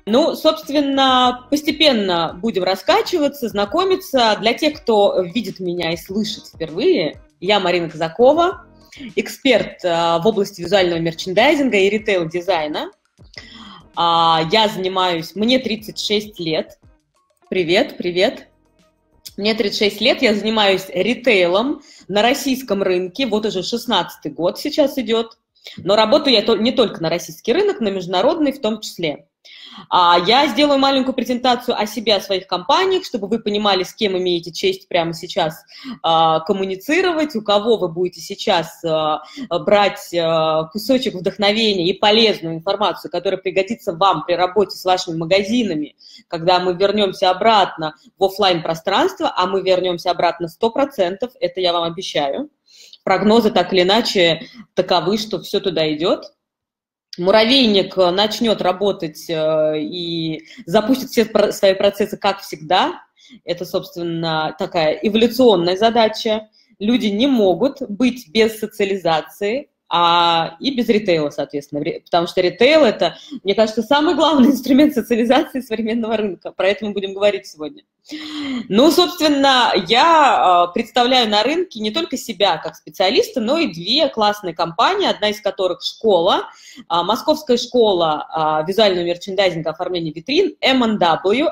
Ну, собственно, постепенно будем раскачиваться, знакомиться. Для тех, кто видит меня и слышит впервые, я Марина Казакова, эксперт в области визуального мерчендайзинга и ритейл-дизайна. Я занимаюсь, мне 36 лет. Привет, привет. Мне 36 лет, я занимаюсь ритейлом на российском рынке, вот уже 16-й год сейчас идет. Но работаю я не только на российский рынок, на международный в том числе. Я сделаю маленькую презентацию о себе, о своих компаниях, чтобы вы понимали, с кем имеете честь прямо сейчас коммуницировать, у кого вы будете сейчас брать кусочек вдохновения и полезную информацию, которая пригодится вам при работе с вашими магазинами, когда мы вернемся обратно в офлайн пространство, а мы вернемся обратно 100%, это я вам обещаю. Прогнозы так или иначе таковы, что все туда идет. Муравейник начнет работать и запустит все свои процессы, как всегда. Это, собственно, такая эволюционная задача. Люди не могут быть без социализации и без ритейла, соответственно. Потому что ритейл – это, мне кажется, самый главный инструмент социализации современного рынка. Про это мы будем говорить сегодня. Ну, собственно, я представляю на рынке не только себя как специалиста, но и две классные компании, одна из которых школа, Московская школа визуального мерчендайзинга, оформления витрин, M&W,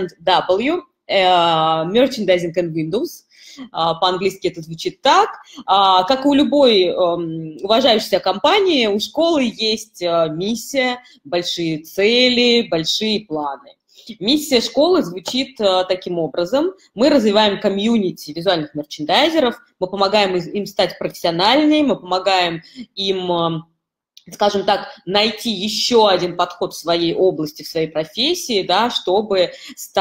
Merchandising and Windows. По-английски это звучит так. Как и у любой уважающейся компании, у школы есть миссия, большие цели, большие планы. Миссия школы звучит таким образом. Мы развиваем комьюнити визуальных мерчендайзеров, мы помогаем им стать профессиональнее, мы помогаем им, скажем так, найти еще один подход в своей области, в своей профессии, да, чтобы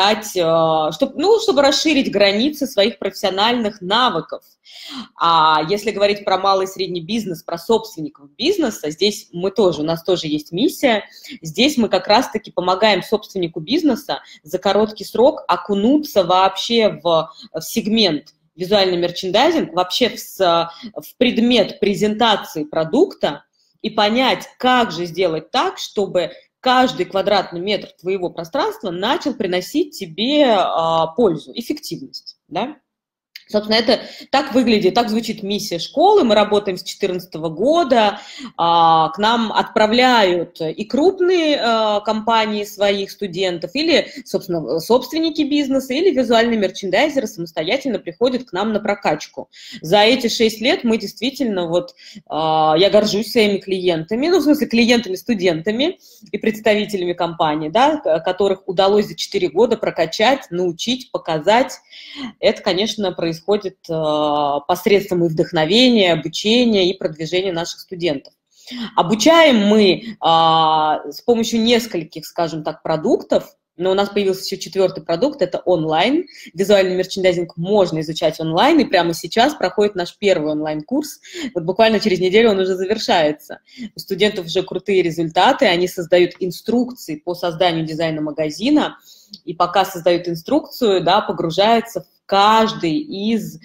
чтобы расширить границы своих профессиональных навыков. А если говорить про малый и средний бизнес, про собственников бизнеса, здесь у нас тоже есть миссия. Здесь мы как раз-таки помогаем собственнику бизнеса за короткий срок окунуться вообще в сегмент визуальный мерчендайзинг, вообще в предмет презентации продукта, и понять, как же сделать так, чтобы каждый квадратный метр твоего пространства начал приносить тебе пользу, эффективность, да? Собственно, это так выглядит, так звучит миссия школы. Мы работаем с 2014 года. К нам отправляют и крупные компании своих студентов, или, собственно, собственники бизнеса, или визуальные мерчендайзеры самостоятельно приходят к нам на прокачку. За эти 6 лет мы действительно, я горжусь своими клиентами, в смысле клиентами, студентами и представителями компаний, да, которых удалось за 4 года прокачать, научить, показать. Это, конечно, происходит посредством и вдохновения, обучения и продвижения наших студентов. Обучаем мы с помощью нескольких, скажем так, продуктов, но у нас появился еще 4-й продукт, это онлайн. Визуальный мерчендайзинг можно изучать онлайн, и прямо сейчас проходит наш первый онлайн-курс. Вот буквально через неделю он уже завершается. У студентов уже крутые результаты, они создают инструкции по созданию дизайна магазина, и пока создают инструкцию, да, погружаются в каждый из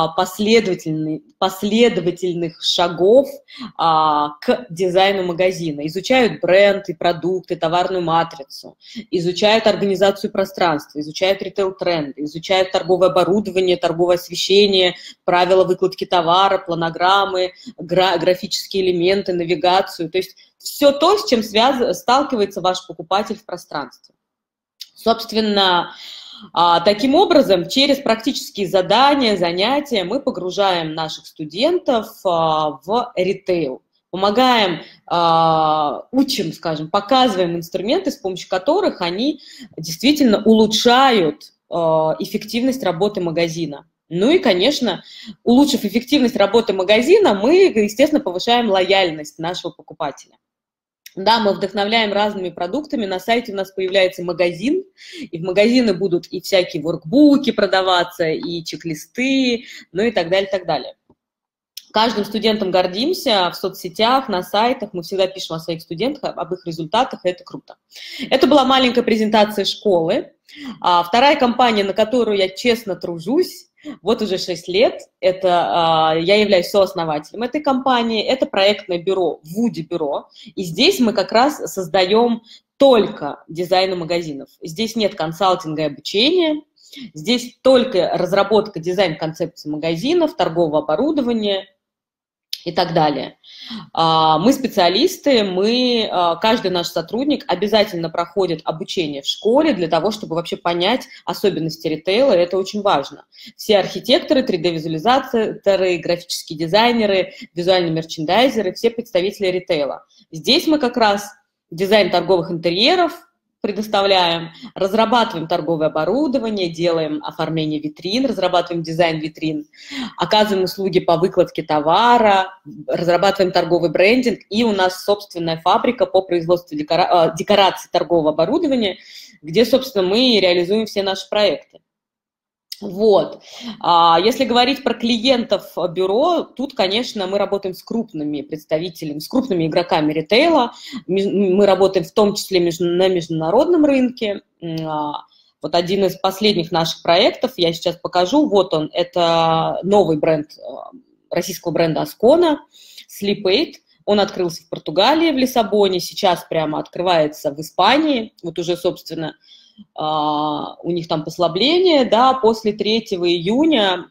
последовательных шагов к дизайну магазина. Изучают бренд и продукты, товарную матрицу, изучают организацию пространства, изучают ритейл-тренды, изучают торговое оборудование, торговое освещение, правила выкладки товара, планограммы, графические элементы, навигацию. То есть все то, с чем сталкивается ваш покупатель в пространстве. Собственно, таким образом, через практические задания, занятия мы погружаем наших студентов в ритейл, помогаем, учим, скажем, показываем инструменты, с помощью которых они действительно улучшают эффективность работы магазина. Ну и, конечно, улучшив эффективность работы магазина, мы, естественно, повышаем лояльность нашего покупателя. Да, мы вдохновляем разными продуктами, на сайте у нас появляется магазин, и в магазины будут и всякие воркбуки продаваться, и чек-листы, ну и так далее, так далее. Каждым студентом гордимся в соцсетях, на сайтах, мы всегда пишем о своих студентах, об их результатах, и это круто. Это была маленькая презентация школы. Вторая компания, на которую я честно тружусь, вот уже 6 лет, я являюсь сооснователем этой компании, это проектное бюро Woody Бюро, и здесь мы как раз создаем только дизайна магазинов. Здесь нет консалтинга и обучения, здесь только разработка дизайн-концепции магазинов, торгового оборудования и так далее. Мы специалисты, каждый наш сотрудник обязательно проходит обучение в школе для того, чтобы вообще понять особенности ритейла, и это очень важно. Все архитекторы, 3D-визуализаторы, графические дизайнеры, визуальные мерчендайзеры, все представители ритейла. Здесь мы как раз дизайн торговых интерьеров предоставляем, разрабатываем торговое оборудование, делаем оформление витрин, разрабатываем дизайн витрин, оказываем услуги по выкладке товара, разрабатываем торговый брендинг, и у нас собственная фабрика по производству декораций торгового оборудования, где, собственно, мы реализуем все наши проекты. Вот. Если говорить про клиентов бюро, тут, конечно, мы работаем с крупными представителями, с крупными игроками ритейла. Мы работаем в том числе на международном рынке. Вот один из последних наших проектов, я сейчас покажу, вот он, это новый бренд российского бренда Ascona, Sleep Aid. Он открылся в Португалии, в Лиссабоне, сейчас прямо открывается в Испании, вот уже, собственно, у них там послабление, да, после 3 июня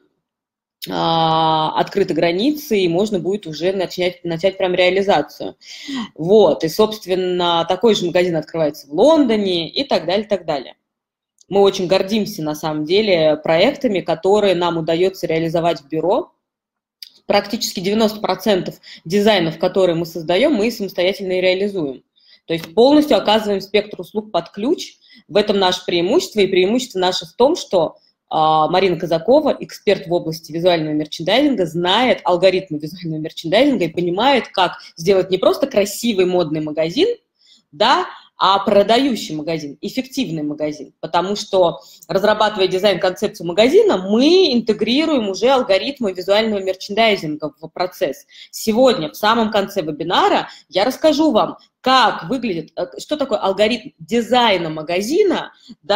открыты границы, и можно будет уже начать прям реализацию. Вот, и, собственно, такой же магазин открывается в Лондоне и так далее, так далее. Мы очень гордимся, на самом деле, проектами, которые нам удается реализовать в бюро. Практически 90% дизайнов, которые мы создаем, мы самостоятельно и реализуем. То есть полностью оказываем спектр услуг под ключ. В этом наше преимущество, и преимущество наше в том, что Марина Казакова, эксперт в области визуального мерчендайзинга, знает алгоритмы визуального мерчендайзинга и понимает, как сделать не просто красивый модный магазин, да, а продающий магазин, эффективный магазин. Потому что, разрабатывая дизайн-концепцию магазина, мы интегрируем уже алгоритмы визуального мерчендайзинга в процесс. Сегодня, в самом конце вебинара, я расскажу вам, как выглядит, что такое алгоритм дизайна магазина,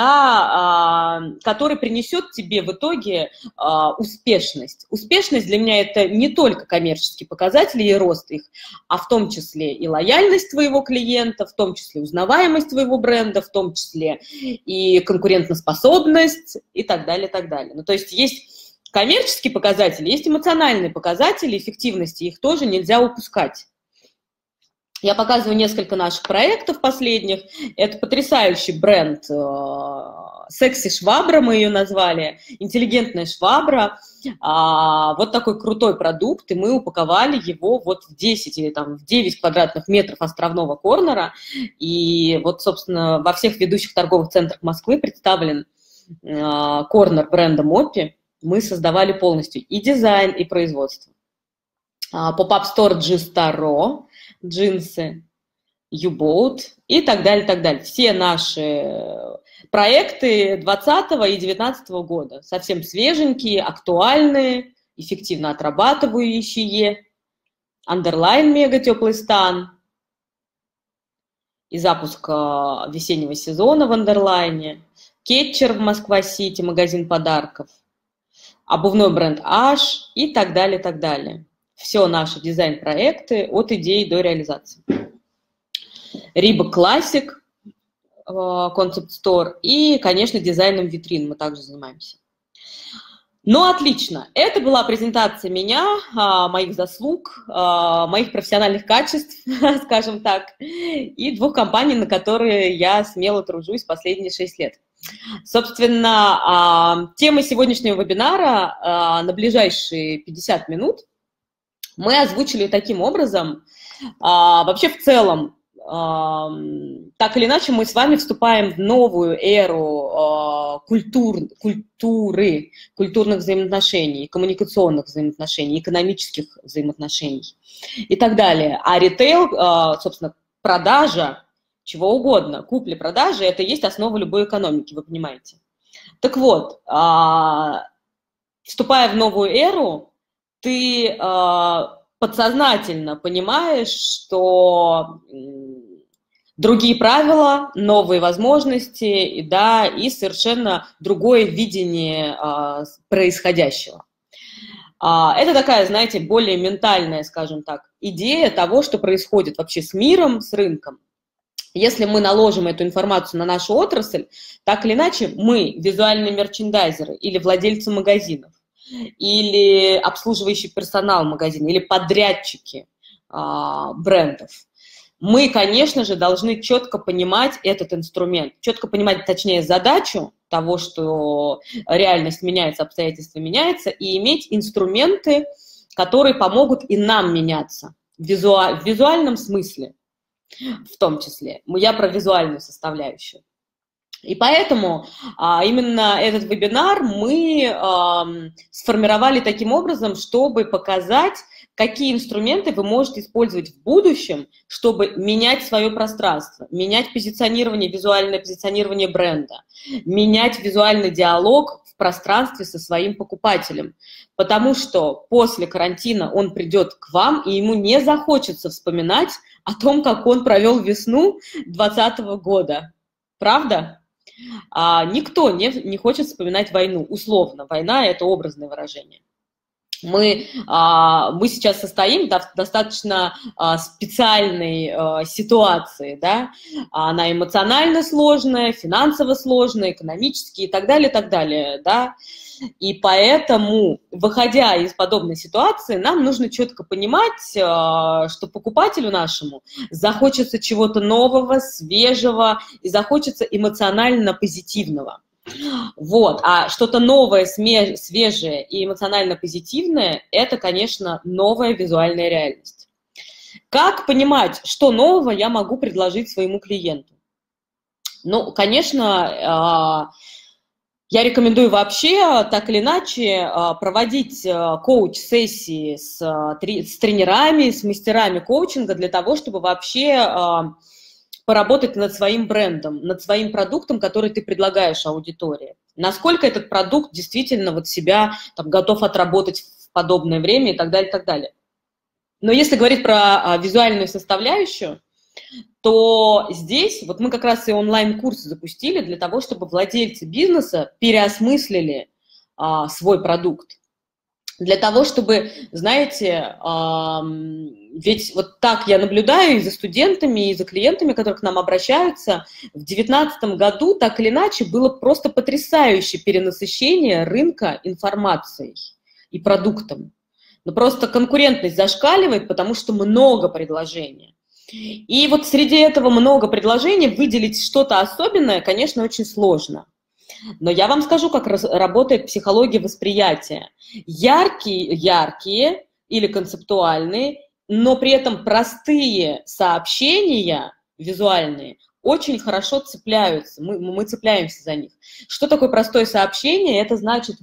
да, который принесет тебе в итоге успешность. Успешность для меня это не только коммерческие показатели и рост их, а в том числе и лояльность твоего клиента, в том числе узнаваемость твоего бренда, в том числе и конкурентоспособность и так далее, так далее. Ну, то есть есть коммерческие показатели, есть эмоциональные показатели эффективности, их тоже нельзя упускать. Я показываю несколько наших проектов последних. Это потрясающий бренд «Секси Швабра», мы ее назвали, интеллигентная швабра. Вот такой крутой продукт, и мы упаковали его вот в 10 или там в 9 квадратных метров островного корнера. И вот, собственно, во всех ведущих торговых центрах Москвы представлен корнер бренда Моппи. Мы создавали полностью и дизайн, и производство. Pop-up store G-Star, джинсы, U-Boat и так далее, так далее. Все наши проекты 2020 и 2019 года, совсем свеженькие, актуальные, эффективно отрабатывающие. Underline мега теплый стан и запуск весеннего сезона в Underline, Кетчер в Москва-Сити, магазин подарков, обувной бренд H и так далее, так далее. Все наши дизайн-проекты от идеи до реализации. Reebok Classic, Concept Store и, конечно, дизайном витрин мы также занимаемся. Ну, отлично. Это была презентация меня, моих заслуг, моих профессиональных качеств, скажем так, и 2 компаний, на которые я смело тружусь последние 6 лет. Собственно, тема сегодняшнего вебинара на ближайшие 50 минут мы озвучили таким образом. Вообще, в целом, так или иначе, мы с вами вступаем в новую эру культурных взаимоотношений, коммуникационных взаимоотношений, экономических взаимоотношений и так далее. А ритейл, собственно, продажа, чего угодно, купли-продажи, это и есть основа любой экономики, вы понимаете. Так вот, вступая в новую эру, ты подсознательно понимаешь, что другие правила, новые возможности, да, и совершенно другое видение происходящего. Это такая, знаете, более ментальная, скажем так, идея того, что происходит вообще с миром, с рынком. Если мы наложим эту информацию на нашу отрасль, так или иначе мы, визуальные мерчендайзеры или владельцы магазинов, или обслуживающий персонал магазина, или подрядчики брендов, мы, конечно же, должны четко понимать этот инструмент, четко понимать, точнее, задачу того, что реальность меняется, обстоятельства меняются, и иметь инструменты, которые помогут и нам меняться в визуальном смысле, в том числе. Я про визуальную составляющую. И поэтому именно этот вебинар мы сформировали таким образом, чтобы показать, какие инструменты вы можете использовать в будущем, чтобы менять свое пространство, менять позиционирование, визуальное позиционирование бренда, менять визуальный диалог в пространстве со своим покупателем. Потому что после карантина он придет к вам, и ему не захочется вспоминать о том, как он провел весну 2020 года. Правда? Никто не хочет вспоминать войну, условно. Война – это образное выражение. Мы сейчас состоим в достаточно специальной ситуации, да? Она эмоционально сложная, финансово сложная, экономически и так далее, да? И поэтому, выходя из подобной ситуации, нам нужно четко понимать, что покупателю нашему захочется чего-то нового, свежего и захочется эмоционально позитивного. Вот. А что-то новое, свежее и эмоционально позитивное – это, конечно, новая визуальная реальность. Как понимать, что нового я могу предложить своему клиенту? Ну, конечно, я рекомендую вообще, так или иначе, проводить коуч-сессии с тренерами, с мастерами коучинга для того, чтобы вообще поработать над своим брендом, над своим продуктом, который ты предлагаешь аудитории. Насколько этот продукт действительно вот себя там, готов отработать в подобное время и так далее, и так далее. Но если говорить про визуальную составляющую, то здесь вот мы как раз и онлайн-курсы запустили для того, чтобы владельцы бизнеса переосмыслили свой продукт. Для того, чтобы, знаете, ведь вот так я наблюдаю и за студентами, и за клиентами, которые к нам обращаются, в 2019 году так или иначе было просто потрясающее перенасыщение рынка информацией и продуктом. Но просто конкурентность зашкаливает, потому что много предложений. И вот среди этого много предложений выделить что-то особенное, конечно, очень сложно. Но я вам скажу, как работает психология восприятия. Яркие или концептуальные, но при этом простые сообщения визуальные очень хорошо цепляются, мы цепляемся за них. Что такое простое сообщение? Это значит,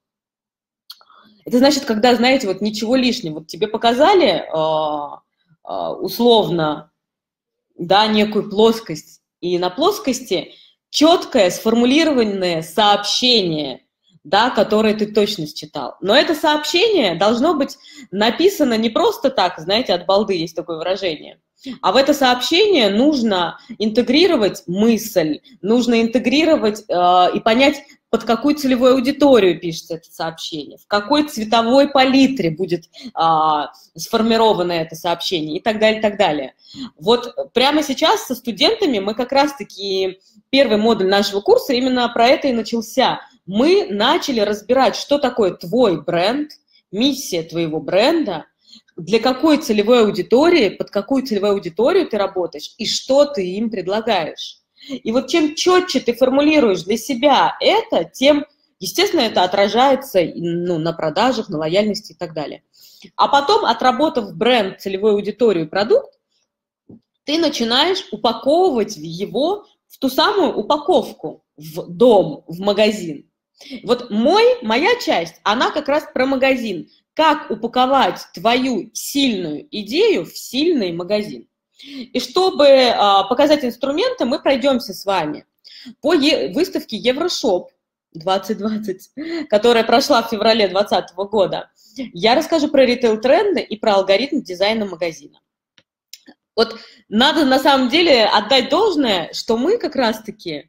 когда, знаете, вот ничего лишнего. Вот тебе показали условно, да, некую плоскость, и на плоскости четкое сформулированное сообщение, да, которое ты точно считал. Но это сообщение должно быть написано не просто так, знаете, от балды есть такое выражение, а в это сообщение нужно интегрировать мысль, нужно интегрировать и понять, под какую целевую аудиторию пишется это сообщение, в какой цветовой палитре будет сформировано это сообщение и так далее, и так далее. Вот прямо сейчас со студентами мы как раз-таки, первый модуль нашего курса именно про это и начался. Мы начали разбирать, что такое твой бренд, миссия твоего бренда, для какой целевой аудитории, под какую целевую аудиторию ты работаешь и что ты им предлагаешь. И вот чем четче ты формулируешь для себя это, тем, естественно, это отражается на продажах, на лояльности и так далее. А потом, отработав бренд, целевую аудиторию, продукт, ты начинаешь упаковывать его в ту самую упаковку, в дом, в магазин. Вот моя часть, она как раз про магазин. Как упаковать твою сильную идею в сильный магазин. И чтобы показать инструменты, мы пройдемся с вами по выставке Еврошоп 2020, которая прошла в феврале 2020 года. Я расскажу про ритейл-тренды и про алгоритм дизайна магазина. Вот надо на самом деле отдать должное, что мы как раз-таки,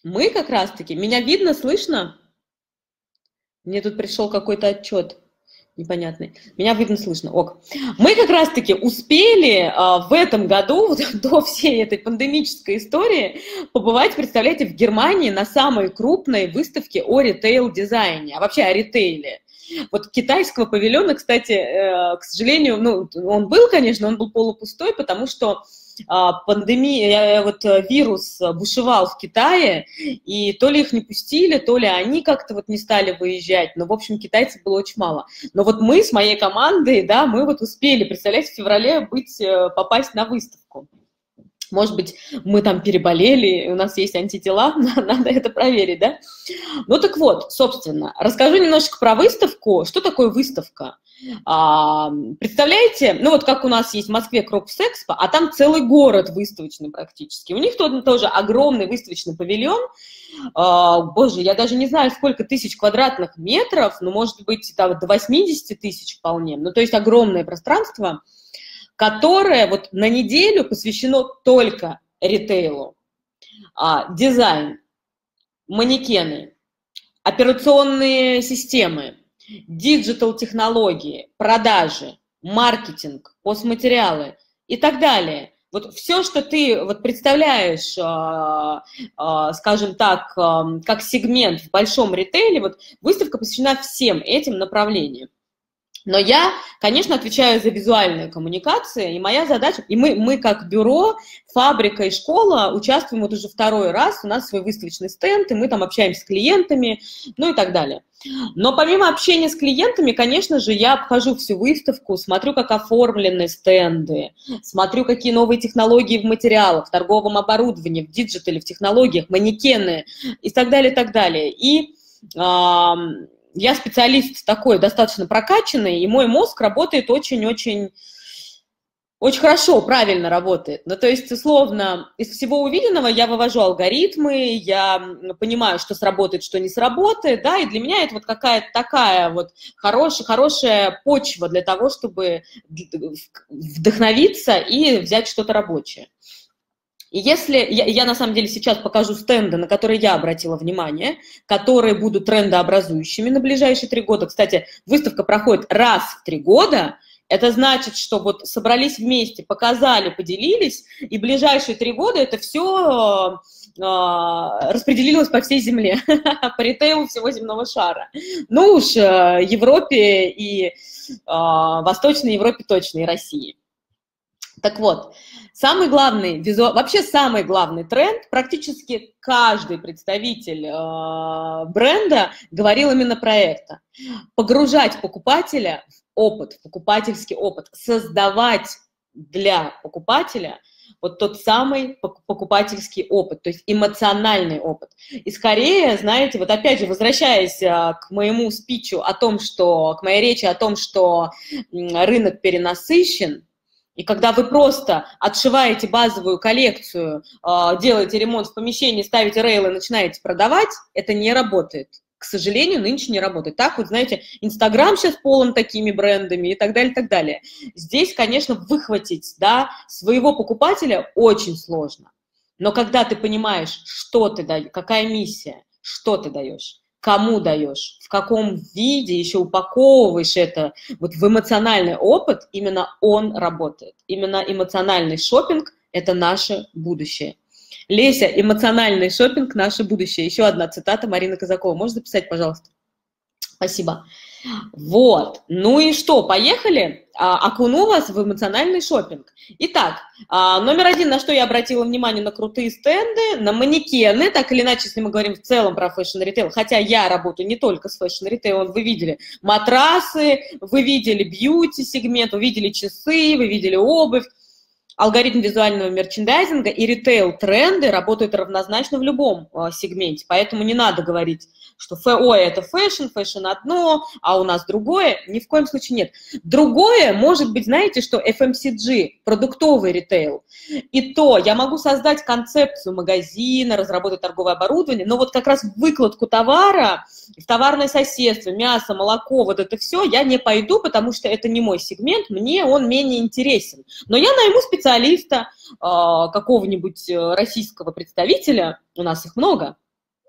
меня видно, слышно? Мне тут пришел какой-то отчет. Непонятный. Меня видно, слышно. Ок. Мы как раз-таки успели в этом году, вот, до всей этой пандемической истории, побывать, представляете, в Германии на самой крупной выставке о ритейл-дизайне, а вообще о ритейле. Вот китайского павильона, кстати, к сожалению, ну, он был, конечно, он был полупустой, потому что пандемия, вот вирус бушевал в Китае, и то ли их не пустили, то ли они как-то вот не стали выезжать, но, в общем, китайцев было очень мало. Но вот мы с моей командой, да, мы вот успели, представляете, в феврале попасть на выставку. Может быть, мы там переболели, у нас есть антитела, надо это проверить, да? Ну так вот, собственно, расскажу немножко про выставку. Что такое выставка? Представляете, ну вот как у нас есть в Москве Крокус-Экспо, а там целый город выставочный практически. У них тоже огромный выставочный павильон. Боже, я даже не знаю, сколько тысяч квадратных метров, но может быть там, до 80 тысяч вполне. Ну то есть огромное пространство, которое вот на неделю посвящено только ритейлу. Дизайн, манекены, операционные системы, диджитал-технологии, продажи, маркетинг, постматериалы и так далее. Вот все, что ты вот представляешь, скажем так, как сегмент в большом ритейле, вот выставка посвящена всем этим направлениям. Но я, конечно, отвечаю за визуальные коммуникации, и моя задача, и мы как бюро, фабрика и школа участвуем вот уже второй раз, у нас свой выставочный стенд, и мы там общаемся с клиентами, ну и так далее. Но помимо общения с клиентами, конечно же, я обхожу всю выставку, смотрю, как оформлены стенды, смотрю, какие новые технологии в материалах, в торговом оборудовании, в диджитале, в технологиях, манекены и так далее, и так далее. И я специалист такой, достаточно прокачанный, и мой мозг работает очень-очень хорошо, правильно работает. Ну, то есть, условно, из всего увиденного я вывожу алгоритмы, я понимаю, что сработает, что не сработает, да, и для меня это вот какая-то такая вот хорошая почва для того, чтобы вдохновиться и взять что-то рабочее. И если я на самом деле сейчас покажу стенды, на которые я обратила внимание, которые будут трендообразующими на ближайшие 3 года. Кстати, выставка проходит раз в 3 года. Это значит, что вот собрались вместе, показали, поделились, и ближайшие 3 года это все распределилось по всей земле, по ритейлу всего земного шара. Ну уж Европе и Восточной Европе точно, и России. Так вот, самый главный, вообще самый главный тренд, практически каждый представитель бренда говорил именно про это. Погружать покупателя в опыт, в покупательский опыт, создавать для покупателя вот тот самый покупательский опыт, то есть эмоциональный опыт. И скорее, знаете, вот опять же, возвращаясь к моему спичу о том, к моей речи о том, что рынок перенасыщен, и когда вы просто отшиваете базовую коллекцию, делаете ремонт в помещении, ставите рейлы, начинаете продавать, это не работает. К сожалению, нынче не работает. Так вот, знаете, Инстаграм сейчас полон такими брендами и так далее, и так далее. Здесь, конечно, выхватить, да, своего покупателя очень сложно. Но когда ты понимаешь, что ты даешь, какая миссия, что ты даешь, кому даешь, в каком виде еще упаковываешь это вот в эмоциональный опыт, именно он работает. Именно эмоциональный шопинг – это наше будущее. Леся, эмоциональный шопинг – наше будущее. Еще одна цитата Марины Казакова. Можешь записать, пожалуйста? Спасибо. Вот. Ну и что, поехали? Окуну вас в эмоциональный шопинг. Итак, номер 1, на что я обратила внимание, на крутые стенды, на манекены, так или иначе, если мы говорим в целом про фэшн-ритейл, хотя я работаю не только с фэшн-ритейлом, вы видели матрасы, вы видели бьюти-сегмент, вы видели часы, вы видели обувь. Алгоритм визуального мерчендайзинга и ритейл-тренды работают равнозначно в любом сегменте, поэтому не надо говорить, что это фэшн одно, а у нас другое. Ни в коем случае нет. Другое может быть, знаете, что FMCG, продуктовый ритейл. И то я могу создать концепцию магазина, разработать торговое оборудование, но вот как раз выкладку товара, в товарное соседство, мясо, молоко, вот это все я не пойду, потому что это не мой сегмент, мне он менее интересен. Но я найму специалиста, какого-нибудь российского представителя, у нас их много,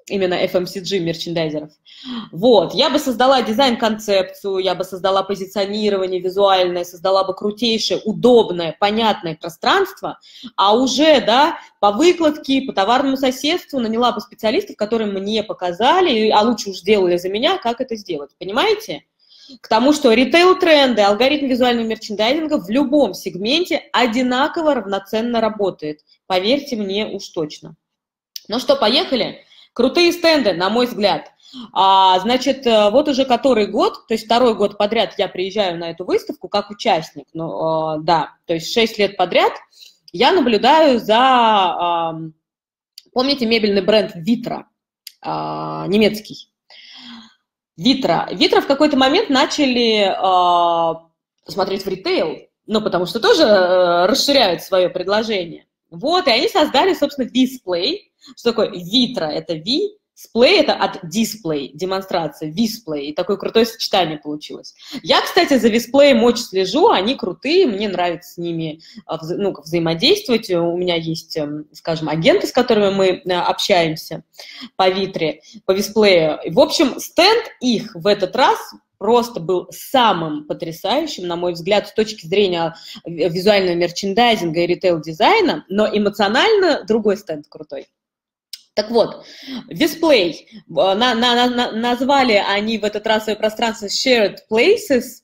именно FMCG мерчендайзеров. Вот, я бы создала дизайн-концепцию, я бы создала позиционирование визуальное, создала бы крутейшее, удобное, понятное пространство, а уже, да, по выкладке, по товарному соседству наняла бы специалистов, которые мне показали, а лучше уж сделали за меня, как это сделать, понимаете? К тому, что ритейл-тренды, алгоритм визуального мерчендайзинга в любом сегменте одинаково равноценно работает. Поверьте мне уж точно. Ну что, поехали? Крутые стенды, на мой взгляд. Значит, вот уже который год, то есть второй год подряд я приезжаю на эту выставку как участник. Ну, да, то есть 6 лет подряд я наблюдаю за, помните, мебельный бренд Витра, немецкий. Витра в какой-то момент начали смотреть в ритейл, ну, потому что тоже расширяют свое предложение. Вот, и они создали, собственно, дисплей. Что такое Витра? Это Ви, сплей это от дисплей, демонстрация, висплей. И такое крутое сочетание получилось. Я, кстати, за висплеем очень слежу, они крутые, мне нравится с ними взаимодействовать. У меня есть, скажем, агенты, с которыми мы общаемся по Витре, по висплею. В общем, стенд их в этот раз просто был самым потрясающим, на мой взгляд, с точки зрения визуального мерчендайзинга и ритейл-дизайна, но эмоционально другой стенд крутой. Так вот, дисплей, назвали они в этот раз свое пространство Shared Places,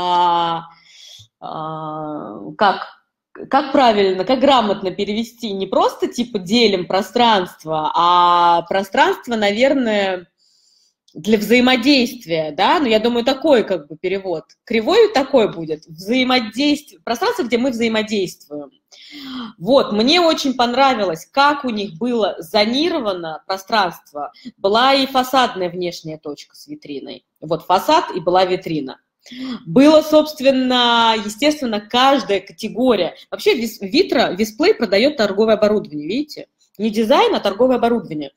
как правильно, как грамотно перевести, не просто типа делим пространство, а пространство, наверное, для взаимодействия, да, ну, я думаю, такой как бы перевод. Кривой такой будет, взаимодействие, пространство, где мы взаимодействуем. Вот, мне очень понравилось, как у них было зонировано пространство. Была и фасадная внешняя точка с витриной. Вот фасад и была витрина. Было, собственно, естественно, каждая категория. Вообще Витра, Висплей продает торговое оборудование, видите? Не дизайн, а торговое оборудование.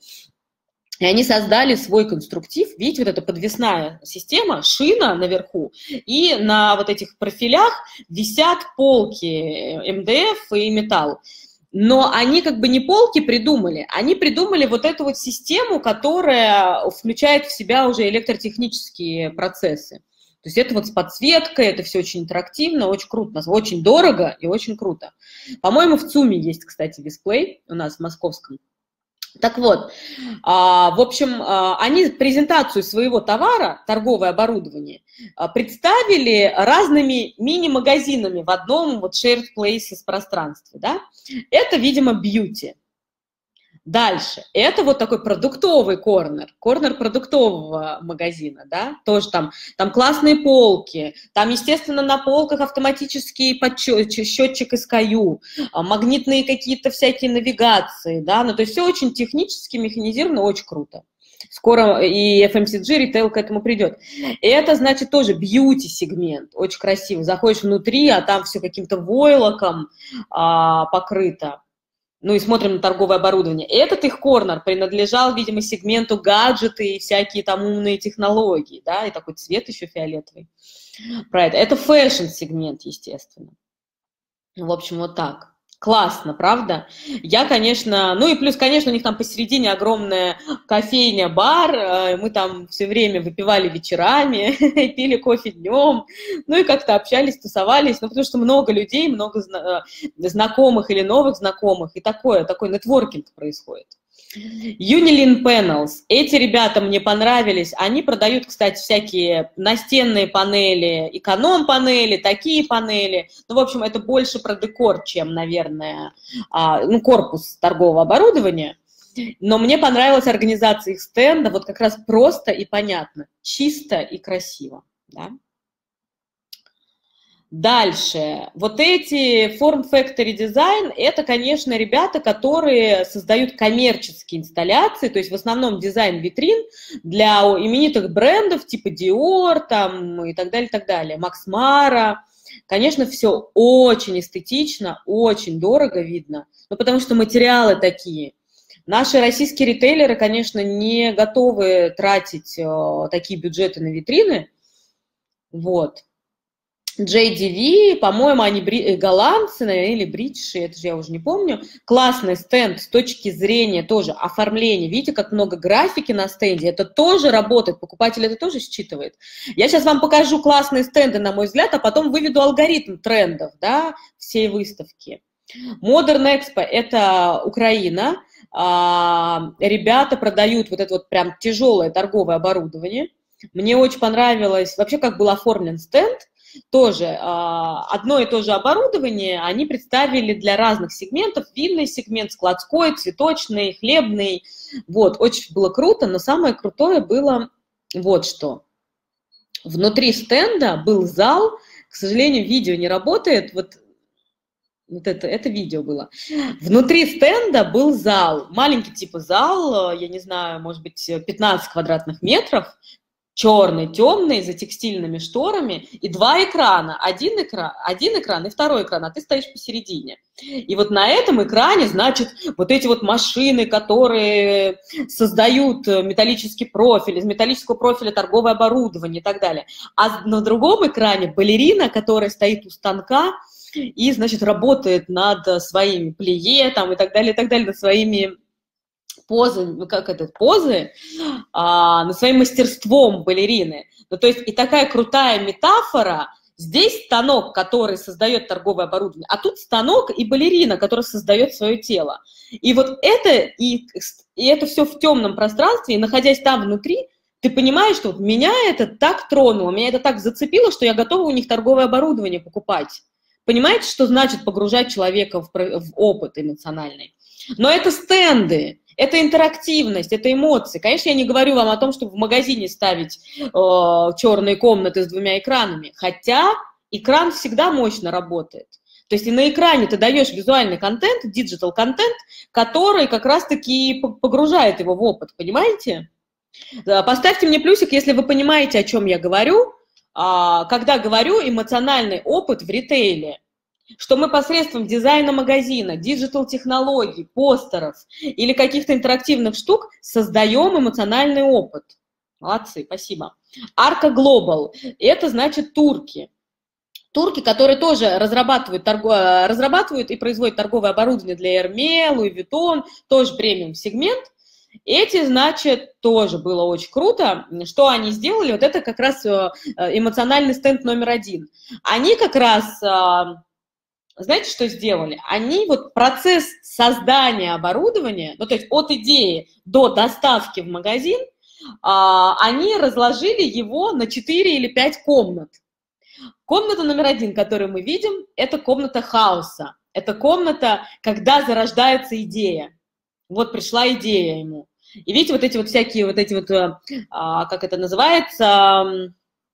И они создали свой конструктив, видите, вот эта подвесная система, шина наверху, и на вот этих профилях висят полки МДФ и металл. Но они как бы не полки придумали, они придумали вот эту вот систему, которая включает в себя уже электротехнические процессы. То есть это вот с подсветкой, это все очень интерактивно, очень круто, очень дорого и очень круто. По-моему, в ЦУМе есть, кстати, дисплей у нас в московском. Так вот, в общем, они презентацию своего товара, торговое оборудование, представили разными мини-магазинами в одном вот shared places пространстве, да? Это, видимо, бьюти. Дальше, это вот такой продуктовый корнер продуктового магазина, да, тоже там классные полки, там, естественно, на полках автоматический счетчик SKU, магнитные какие-то всякие навигации, да, ну, то есть все очень технически механизировано, очень круто. Скоро и FMCG, ритейл к этому придет. И это, значит, тоже бьюти-сегмент, очень красиво. Заходишь внутри, а там все каким-то войлоком покрыто. Ну и смотрим на торговое оборудование. Этот их корнер принадлежал, видимо, сегменту гаджеты и всякие там умные технологии, да, и такой цвет еще фиолетовый. Про это. Это фэшн-сегмент, естественно. В общем, вот так. Классно, правда? Я, конечно, ну и плюс, конечно, у них там посередине огромная кофейня, бар, мы там все время выпивали вечерами, пили кофе днем, ну и как-то общались, тусовались, ну потому что много людей, много знакомых или новых знакомых, и такой нетворкинг происходит. Unilin Panels. Эти ребята мне понравились. Они продают, кстати, всякие настенные панели, эконом-панели, такие панели. Ну, в общем, это больше про декор, чем, наверное, корпус торгового оборудования. Но мне понравилась организация их стенда. Вот как раз просто и понятно. Чисто и красиво. Да? Дальше. Вот эти Form Factory Design, это, конечно, ребята, которые создают коммерческие инсталляции, то есть в основном дизайн витрин для именитых брендов типа Dior там, и так далее, Max Mara. Конечно, все очень эстетично, очень дорого видно, но потому что материалы такие. Наши российские ритейлеры, конечно, не готовы тратить такие бюджеты на витрины, вот. JDV, по-моему, они голландцы, наверное, или бритиши, это же я уже не помню. Классный стенд с точки зрения тоже оформления. Видите, как много графики на стенде? Это тоже работает, покупатель это тоже считывает. Я сейчас вам покажу классные стенды, на мой взгляд, а потом выведу алгоритм трендов, да, всей выставки. Modern Expo – это Украина. Ребята продают вот это вот прям тяжелое торговое оборудование. Мне очень понравилось вообще, как был оформлен стенд. Тоже одно и то же оборудование они представили для разных сегментов. Винный сегмент, складской, цветочный, хлебный. Вот, очень было круто, но самое крутое было вот что. Внутри стенда был зал, к сожалению, видео не работает, вот это видео было. Внутри стенда был зал, маленький типа зал, я не знаю, может быть, 15 квадратных метров, черный, темный, за текстильными шторами, и два экрана. Один экран и второй экран, а ты стоишь посередине. И вот на этом экране, значит, вот эти вот машины, которые создают металлический профиль, из металлического профиля торговое оборудование и так далее. А на другом экране балерина, которая стоит у станка и, значит, работает над своими плие там, и так далее, над своими позы, над своим мастерством балерины. Ну, то есть и такая крутая метафора. Здесь станок, который создает торговое оборудование, а тут станок и балерина, которая создает свое тело. И вот это, и это все в темном пространстве, и находясь там внутри, ты понимаешь, что вот меня это так тронуло, меня это так зацепило, что я готова у них торговое оборудование покупать. Понимаете, что значит погружать человека в опыт эмоциональный? Но это стенды, это интерактивность, это эмоции. Конечно, я не говорю вам о том, чтобы в магазине ставить черные комнаты с двумя экранами, хотя экран всегда мощно работает. То есть и на экране ты даешь визуальный контент, диджитал контент, который как раз-таки погружает его в опыт, понимаете? Поставьте мне плюсик, если вы понимаете, о чем я говорю, когда говорю эмоциональный опыт в ритейле. Что мы посредством дизайна магазина, диджитал-технологий, постеров или каких-то интерактивных штук создаем эмоциональный опыт. Молодцы, спасибо. Arca Global – это значит турки. Турки, которые тоже разрабатывают и производят торговое оборудование для Hermès, Louis Vuitton, тоже премиум-сегмент. Эти, значит, тоже было очень круто. Что они сделали? Вот это как раз эмоциональный стенд номер один. Они как раз... Знаете, что сделали? Они вот процесс создания оборудования, ну, то есть от идеи до доставки в магазин, они разложили его на 4 или 5 комнат. Комната номер один, которую мы видим, это комната хаоса. Это комната, когда зарождается идея. Вот пришла идея ему. И видите, вот эти вот всякие, вот эти вот, как это называется,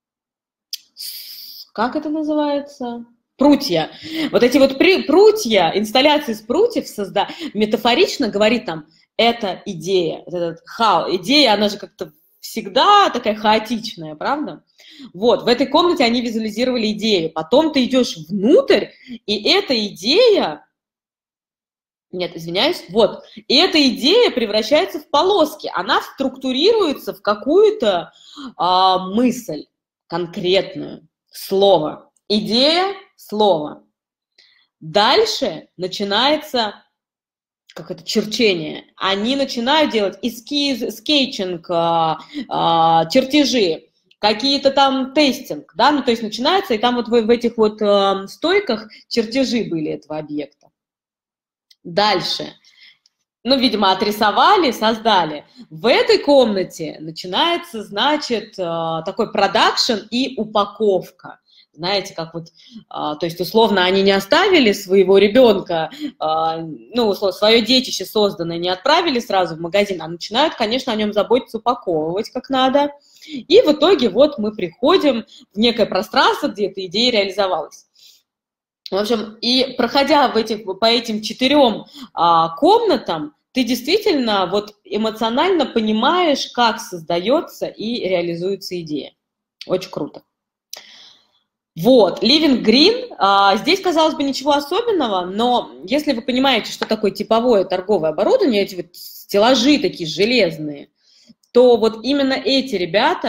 прутья. Вот эти вот прутья, инсталляции из прутьев метафорично говорит там, это идея. Идея, она же как-то всегда такая хаотичная, правда? Вот, в этой комнате они визуализировали идею. Потом ты идешь внутрь, и эта идея... Нет, извиняюсь. Вот. И эта идея превращается в полоски. Она структурируется в какую-то мысль конкретную. Слово. Идея, слово. Дальше начинается черчение. Они начинают делать эскиз, скетчинг, чертежи, какие-то там тестинг, да, ну то есть начинается, и там вот в этих вот стойках чертежи были этого объекта. Дальше. Ну, видимо, отрисовали, создали. В этой комнате начинается, значит, такой продакшн и упаковка. Знаете, как вот, то есть, условно, они не оставили своего ребенка, ну, условно, свое детище созданное, не отправили сразу в магазин, а начинают, конечно, о нем заботиться, упаковывать как надо. И в итоге вот мы приходим в некое пространство, где эта идея реализовалась. В общем, и проходя по этим 4 комнатам, ты действительно вот эмоционально понимаешь, как создается и реализуется идея. Очень круто. Вот, Living Green, здесь, казалось бы, ничего особенного, но если вы понимаете, что такое типовое торговое оборудование, эти вот стеллажи такие железные, то вот именно эти ребята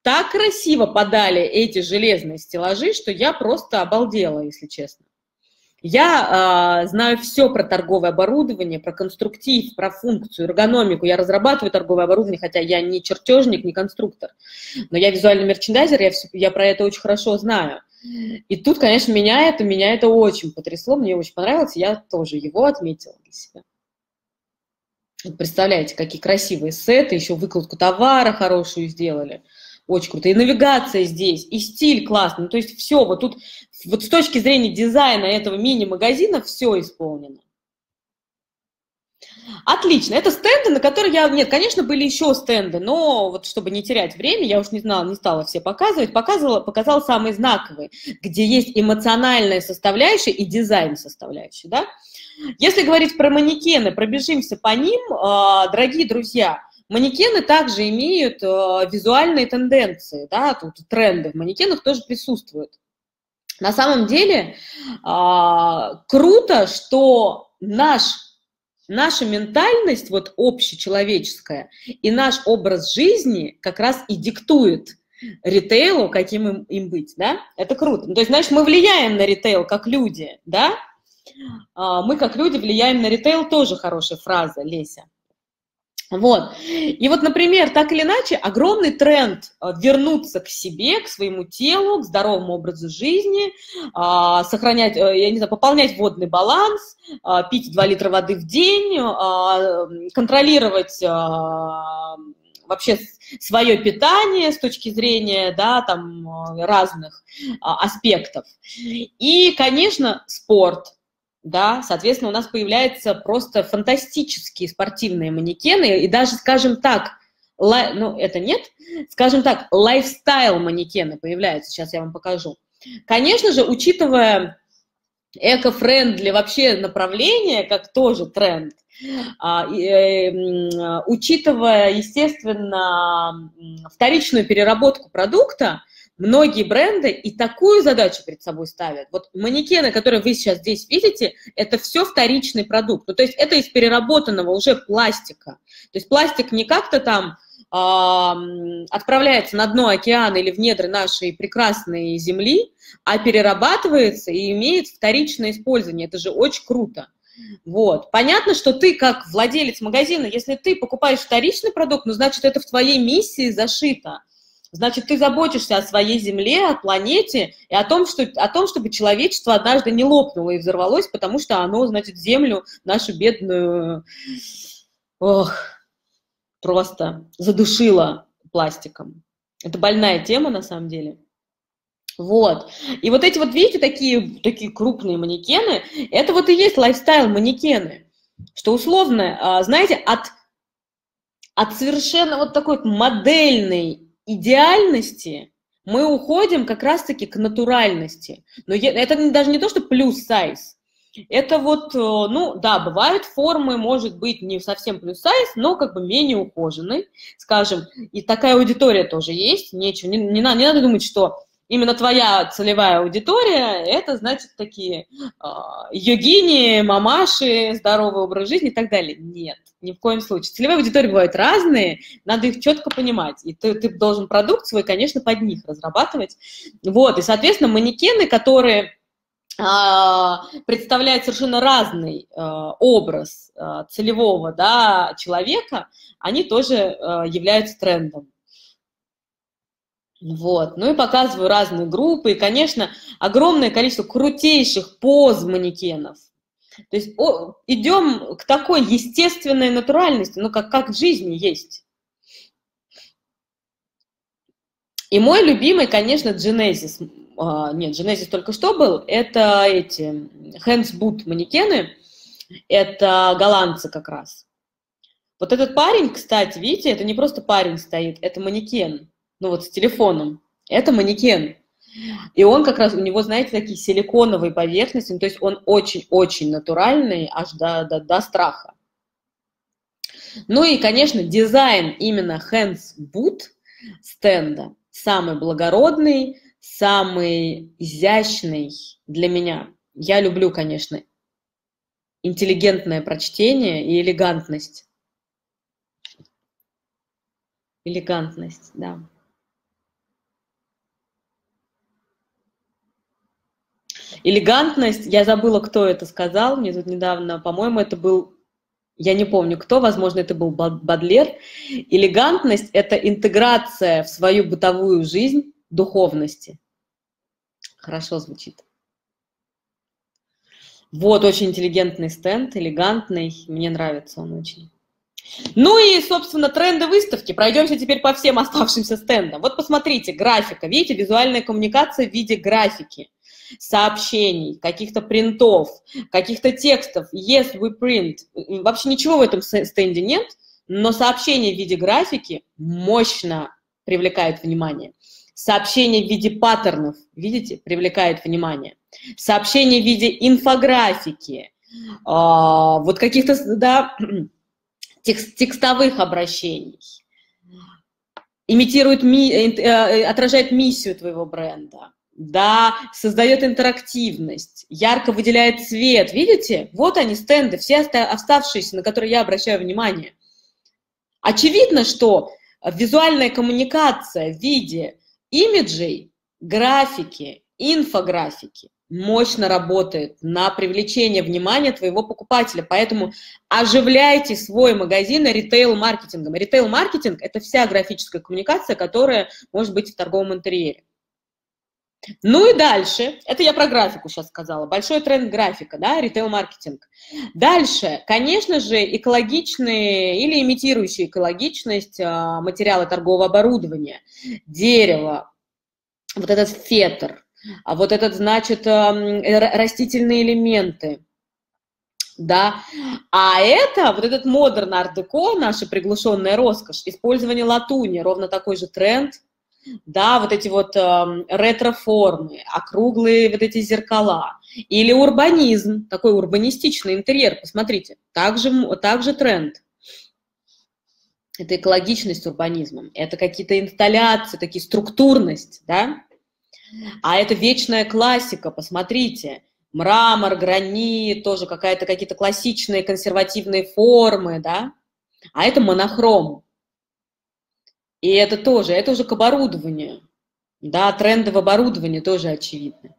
так красиво подали эти железные стеллажи, что я просто обалдела, если честно. Я знаю все про торговое оборудование, про конструктив, про функцию, эргономику. Я разрабатываю торговое оборудование, хотя я не чертежник, не конструктор. Но я визуальный мерчендайзер, я про это очень хорошо знаю. И тут, конечно, меня это очень потрясло, мне очень понравилось, я тоже его отметила для себя. Вот представляете, какие красивые сеты, еще выкладку товара хорошую сделали. Очень круто. И навигация здесь, и стиль классный. Ну, то есть все, вот тут вот с точки зрения дизайна этого мини-магазина все исполнено. Отлично. Это стенды, на которые я... Нет, конечно, были еще стенды, но вот чтобы не терять время, я уж не стала все показывать. Показала самые знаковые, где есть эмоциональная составляющая и дизайн составляющая, да? Если говорить про манекены, пробежимся по ним, дорогие друзья, манекены также имеют визуальные тенденции, да, тут тренды в манекенах тоже присутствуют. На самом деле круто, что наша ментальность, вот общечеловеческая, и наш образ жизни как раз и диктует ритейлу, каким им быть, да, это круто. То есть, значит, мы влияем на ритейл как люди, да, мы как люди влияем на ритейл, тоже хорошая фраза, Леся. Вот. И вот, например, так или иначе, огромный тренд вернуться к себе, к своему телу, к здоровому образу жизни, сохранять, я не знаю, пополнять водный баланс, пить 2 литра воды в день, контролировать вообще свое питание с точки зрения, да, там, разных аспектов. И, конечно, спорт. Да, соответственно, у нас появляются просто фантастические спортивные манекены, и даже, скажем так, ну, это нет, скажем так, лайфстайл-манекены появляются, сейчас я вам покажу. Конечно же, учитывая эко-френдли вообще направление, как тоже тренд, учитывая, естественно, вторичную переработку продукта, многие бренды и такую задачу перед собой ставят. Вот манекены, которые вы сейчас здесь видите, это все вторичный продукт. Ну, то есть это из переработанного уже пластика. То есть пластик не как-то там отправляется на дно океана или в недры нашей прекрасной земли, а перерабатывается и имеет вторичное использование. Это же очень круто. Вот. Понятно, что ты как владелец магазина, если ты покупаешь вторичный продукт, ну, значит, это в твоей миссии зашито. Значит, ты заботишься о своей земле, о планете и о том, чтобы человечество однажды не лопнуло и взорвалось, потому что оно, значит, землю нашу бедную, просто задушило пластиком. Это больная тема, на самом деле. Вот. И вот эти вот, видите, такие крупные манекены, это вот и есть лайфстайл-манекены, что условно, знаете, от совершенно вот такой вот модельной идеальности мы уходим как раз-таки к натуральности. Но это даже не то, что плюс-сайз. Это вот, ну, да, бывают формы, может быть, не совсем плюс-сайз, но как бы менее ухоженный, скажем. И такая аудитория тоже есть. Нечего, не надо думать, что именно твоя целевая аудитория, это, значит, такие йогини, мамаши, здоровый образ жизни и так далее. Нет. Ни в коем случае. Целевые аудитории бывают разные, надо их четко понимать. И ты должен продукт свой, конечно, под них разрабатывать. Вот, и, соответственно, манекены, которые представляют совершенно разный образ целевого, да, человека, они тоже являются трендом. Вот, ну и показываю разные группы, и, конечно, огромное количество крутейших поз манекенов. То есть идем к такой естественной натуральности, ну, как в жизни есть. И мой любимый, конечно, Genesis. Нет, Genesis только что был. Это эти Hands Boot манекены. Это голландцы как раз. Вот этот парень, кстати, видите, это не просто парень стоит, это манекен. Ну вот с телефоном. Это манекен. И он как раз, у него, знаете, такие силиконовые поверхности, ну, то есть он очень-очень натуральный, аж до страха. Ну и, конечно, дизайн именно Hands Boot стенда самый благородный, самый изящный для меня. Я люблю, конечно, интеллигентное прочтение и элегантность. Элегантность, да. Элегантность, я забыла, кто это сказал, мне тут недавно, по-моему, это был, я не помню кто, возможно, это был Бадлер. Элегантность – это интеграция в свою бытовую жизнь духовности. Хорошо звучит. Вот, очень интеллигентный стенд, элегантный, мне нравится он очень. Ну и, собственно, тренды выставки. Пройдемся теперь по всем оставшимся стендам. Вот посмотрите, графика. Видите, визуальная коммуникация в виде графики, сообщений, каких-то принтов, каких-то текстов. Yes, we print. Вообще ничего в этом стенде нет, но сообщение в виде графики мощно привлекает внимание. Сообщение в виде паттернов, видите, привлекает внимание. Сообщение в виде инфографики, вот каких-то, да, текстовых обращений, имитирует, отражает миссию твоего бренда, да, создает интерактивность, ярко выделяет цвет. Видите? Вот они, стенды, все оставшиеся, на которые я обращаю внимание. Очевидно, что визуальная коммуникация в виде имиджей, графики, инфографики мощно работает на привлечение внимания твоего покупателя. Поэтому оживляйте свой магазин ритейл-маркетингом. Ритейл-маркетинг – это вся графическая коммуникация, которая может быть в торговом интерьере. Ну и дальше, это я про графику сейчас сказала, большой тренд графика, да, ритейл-маркетинг. Дальше, конечно же, экологичные или имитирующие экологичность материалы торгового оборудования, дерево, вот этот фетр, вот этот, значит, растительные элементы, да, а это, вот этот модерн арт-деко, наша приглушенная роскошь, использование латуни, ровно такой же тренд, да, вот эти вот ретро-формы, округлые вот эти зеркала, или урбанизм, такой урбанистичный интерьер, посмотрите, также тренд. Это экологичность урбанизмом, это какие-то инсталляции, такие структурность, да, а это вечная классика, посмотрите, мрамор, гранит, тоже какие-то классичные консервативные формы, да, а это монохром. И это тоже, это уже к оборудованию, да, тренды в оборудовании тоже очевидны.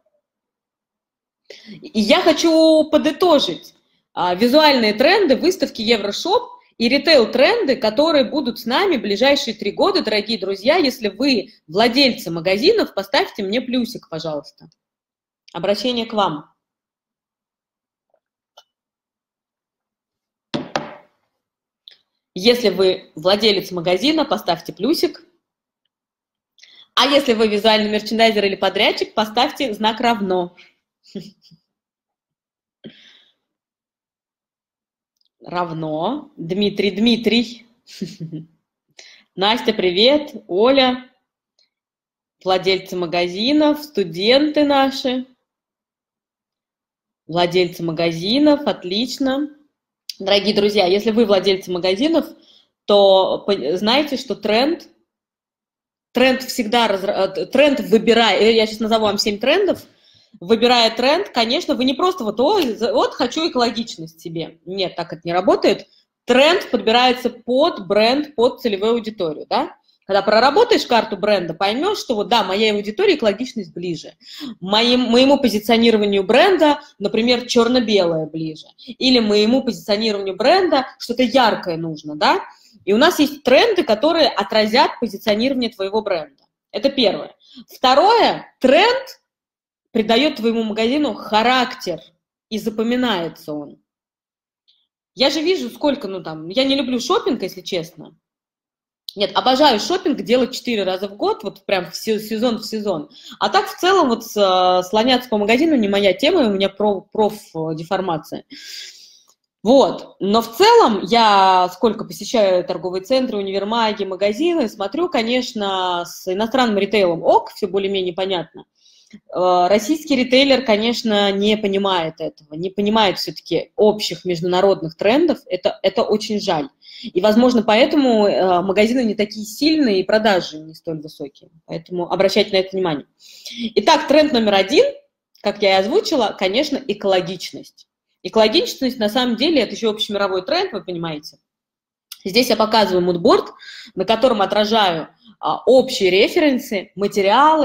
И я хочу подытожить визуальные тренды выставки Еврошоп и ритейл-тренды, которые будут с нами в ближайшие 3 года, дорогие друзья. Если вы владельцы магазинов, поставьте мне плюсик, пожалуйста. Обращение к вам. Если вы владелец магазина, поставьте плюсик. А если вы визуальный мерчендайзер или подрядчик, поставьте знак равно. Равно. Дмитрий. Настя, привет. Оля. Владельцы магазинов, студенты наши. Владельцы магазинов, отлично. Дорогие друзья, если вы владельцы магазинов, то знаете, что тренд всегда, тренд выбирая, я сейчас назову вам 7 трендов, выбирая тренд, конечно, вы не просто вот хочу экологичность себе. Нет, так это не работает. Тренд подбирается под бренд, под целевую аудиторию, да? Когда проработаешь карту бренда, поймешь, что вот да, моей аудитории экологичность ближе. Моему позиционированию бренда, например, черно-белое ближе. Или моему позиционированию бренда что-то яркое нужно, да? И у нас есть тренды, которые отразят позиционирование твоего бренда. Это первое. Второе, тренд придает твоему магазину характер, и запоминается он. Я же вижу, сколько, я не люблю шопинг, если честно. Нет, обожаю шопинг делать 4 раза в год, вот прям сезон в сезон. А так в целом вот слоняться по магазину не моя тема, у меня профдеформация. Вот, но в целом я сколько посещаю торговые центры, универмаги, магазины, смотрю, конечно, с иностранным ритейлом все более-менее понятно. Российский ритейлер, конечно, не понимает этого, не понимает все-таки общих международных трендов, это очень жаль. И, возможно, поэтому магазины не такие сильные и продажи не столь высокие, поэтому обращайте на это внимание. Итак, тренд номер 1, как я и озвучила, конечно, экологичность. Экологичность, на самом деле, это еще общемировой тренд, вы понимаете. Здесь я показываю мудборд, на котором отражаю общие референсы, материалы,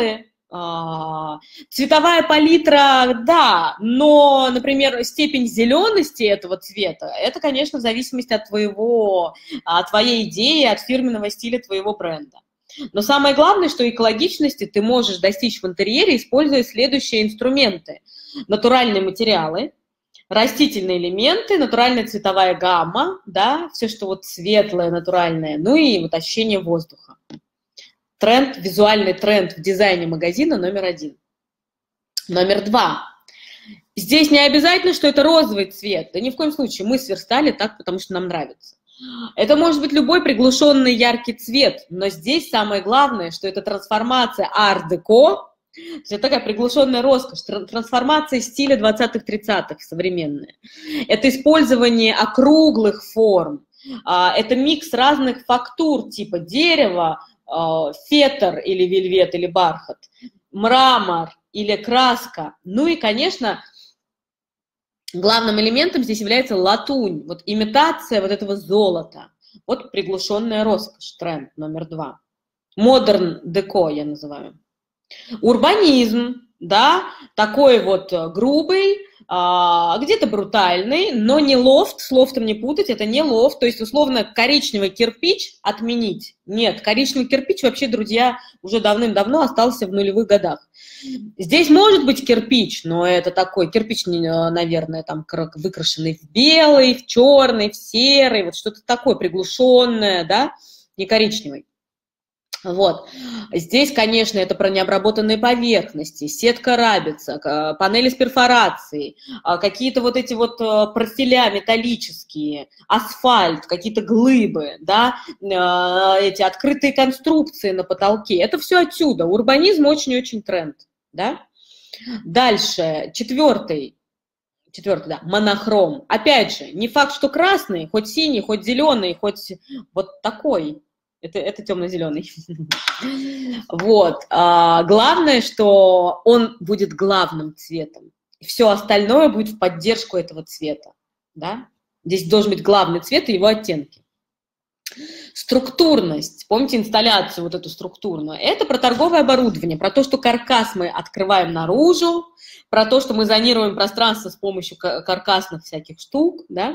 Цветовая палитра, да, но, например, степень зелености этого цвета, это, конечно, в зависимости от твоей идеи, от фирменного стиля твоего бренда. Но самое главное, что экологичности ты можешь достичь в интерьере, используя следующие инструменты. Натуральные материалы, растительные элементы, натуральная цветовая гамма, да, все, что вот светлое, натуральное, ну и вот ощущение воздуха. Тренд, визуальный тренд в дизайне магазина номер 1. Номер 2. Здесь не обязательно, что это розовый цвет. Да ни в коем случае. Мы сверстали так, потому что нам нравится. Это может быть любой приглушенный яркий цвет, но здесь самое главное, что это трансформация арт-деко. Это такая приглушенная роскошь, трансформация стиля 20-30-х современная. Это использование округлых форм, это микс разных фактур типа дерева, фетр или вельвет или бархат, мрамор или краска. Ну и, конечно, главным элементом здесь является латунь, вот имитация вот этого золота. Вот приглушенная роскошь, тренд номер 2. Модерн деко я называю. Урбанизм, да, такой вот грубый, где-то брутальный, но не лофт, с лофтом не путать, это не лофт, то есть, условно, коричневый кирпич отменить. Нет, коричневый кирпич вообще, друзья, уже давным-давно остался в нулевых годах. Здесь может быть кирпич, но это такой кирпич, наверное, там выкрашенный в белый, в черный, в серый, вот что-то такое приглушенное, да, не коричневый. Вот. Здесь, конечно, это про необработанные поверхности, сетка рабица, панели с перфорацией, какие-то вот эти вот профиля металлические, асфальт, какие-то глыбы, да, эти открытые конструкции на потолке. Это все отсюда. Урбанизм очень-очень тренд, да. Дальше, четвертый, да, монохром. Опять же, не факт, что красный, хоть синий, хоть зеленый, хоть вот такой. Это темно-зеленый. Вот. Главное, что он будет главным цветом. Все остальное будет в поддержку этого цвета. Да? Здесь должен быть главный цвет и его оттенки. Структурность. Помните инсталляцию вот эту структурную? Это про торговое оборудование, про то, что каркас мы открываем наружу, про то, что мы зонируем пространство с помощью каркасных всяких штук. Да?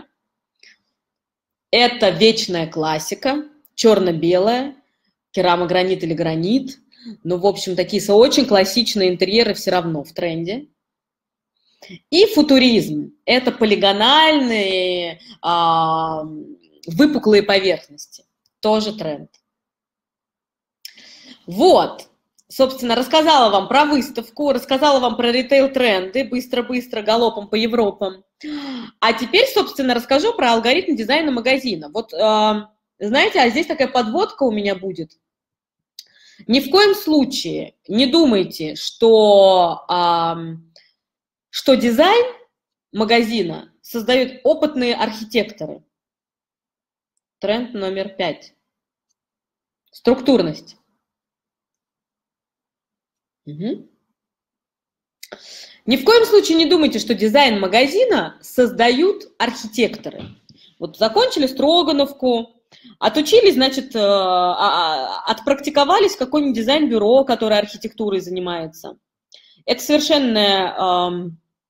Это вечная классика. Черно-белое, керамогранит или гранит. Ну, в общем, такие очень классичные интерьеры все равно в тренде. И футуризм. Это полигональные, выпуклые поверхности. Тоже тренд. Вот. Собственно, рассказала вам про выставку, рассказала вам про ритейл-тренды, быстро-быстро, галопом по Европам. А теперь, собственно, расскажу про алгоритм дизайна магазина. Вот... Знаете, а здесь такая подводка у меня будет. Ни в коем случае не думайте, что дизайн магазина создают опытные архитекторы. Тренд номер 5. Структурность. Угу. Ни в коем случае не думайте, что дизайн магазина создают архитекторы. Вот закончили Строгановку, отучились, значит, отпрактиковались в какое-нибудь дизайн-бюро, которое архитектурой занимается. Это совершенно